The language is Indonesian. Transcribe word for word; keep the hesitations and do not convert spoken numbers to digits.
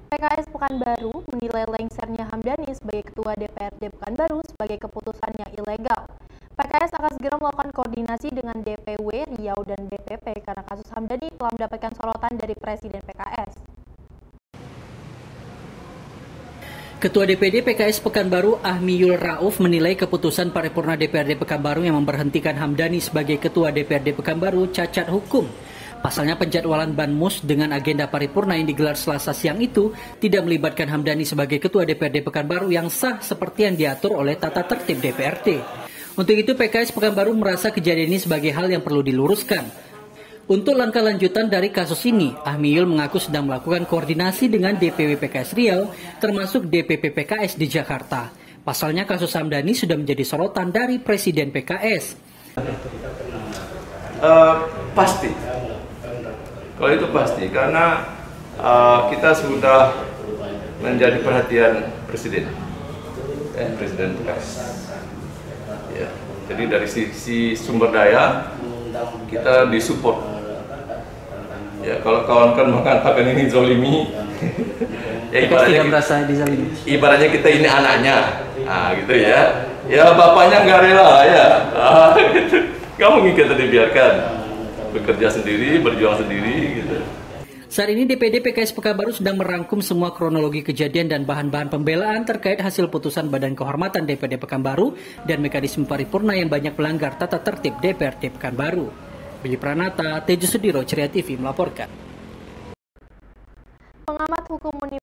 P K S Pekanbaru menilai lengsernya Hamdani sebagai Ketua D P R D Pekanbaru sebagai keputusan yang ilegal. P K S akan segera melakukan koordinasi dengan D P W Riau dan D P P karena kasus Hamdani telah mendapatkan sorotan dari Presiden P K S. Ketua D P D P K S Pekanbaru Ahmiyul Rauf menilai keputusan paripurna D P R D Pekanbaru yang memberhentikan Hamdani sebagai Ketua D P R D Pekanbaru cacat hukum. Pasalnya penjadwalan Banmus dengan agenda paripurna yang digelar Selasa siang itu tidak melibatkan Hamdani sebagai Ketua D P R D Pekanbaru yang sah seperti yang diatur oleh tata tertib D P R D. Untuk itu P K S Pekanbaru merasa kejadian ini sebagai hal yang perlu diluruskan. Untuk langkah lanjutan dari kasus ini, Ahmiyul mengaku sedang melakukan koordinasi dengan D P W P K S Riau, termasuk D P P P K S di Jakarta. Pasalnya kasus Hamdani sudah menjadi sorotan dari Presiden P K S. Uh, pasti, kalau itu pasti, karena uh, kita sudah menjadi perhatian Presiden, eh, Presiden P K S. Ya, jadi dari sisi sumber daya kita disupport. Ya, kalau kawan-kawan mengatakan ini zolimi, ya ibaratnya, merasa dizalimi. Ibaratnya kita ini anaknya, nah, gitu ya. Ya bapaknya nggak rela ya, ah, gitu. Nggak mungkin kita dibiarkan bekerja sendiri, berjuang sendiri, gitu. Saat ini D P D P K S Pekanbaru sedang merangkum semua kronologi kejadian dan bahan-bahan pembelaan terkait hasil putusan Badan Kehormatan D P D Pekanbaru dan mekanisme paripurna yang banyak melanggar tata tertib D P R D Pekanbaru. Billy Pranata, Tejo Sudiro, Ceria T V melaporkan. Pengamat hukum